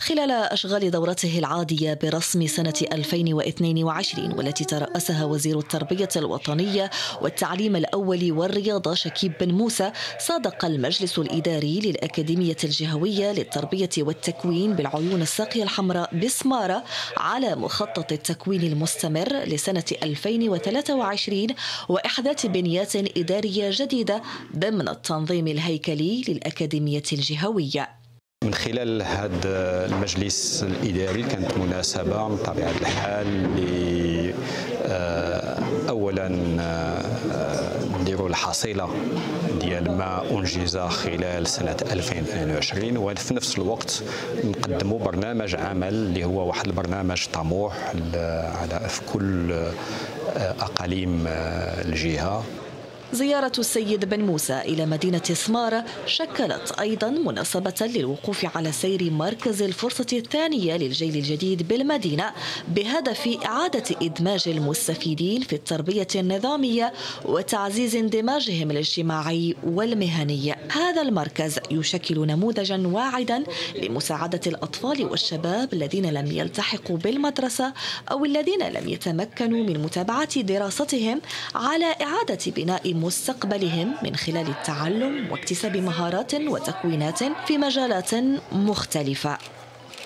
خلال أشغال دورته العادية برسم سنة 2022 والتي ترأسها وزير التربية الوطنية والتعليم الأول والرياضة شكيب بن موسى، صادق المجلس الإداري للأكاديمية الجهوية للتربية والتكوين بالعيون الساقية الحمراء بسمارة على مخطط التكوين المستمر لسنة 2023 وإحداث بنيات إدارية جديدة ضمن التنظيم الهيكلي للأكاديمية الجهوية. من خلال هذا المجلس الإداري كانت مناسبة من طبيعة الحال أولا نديروا الحصيلة ديال ما أنجز خلال سنة 2022 وفي نفس الوقت نقدموا برنامج عمل اللي هو واحد البرنامج طموح في كل أقاليم الجهة. زيارة السيد بن موسى إلى مدينة سمارة شكلت أيضا مناسبة للوقوف على سير مركز الفرصة الثانية للجيل الجديد بالمدينة بهدف إعادة إدماج المستفيدين في التربية النظامية وتعزيز اندماجهم الاجتماعي والمهني. هذا المركز يشكل نموذجا واعدا لمساعدة الأطفال والشباب الذين لم يلتحقوا بالمدرسة أو الذين لم يتمكنوا من متابعة دراستهم على إعادة بناء مستقبلهم من خلال التعلم واكتساب مهارات وتكوينات في مجالات مختلفة.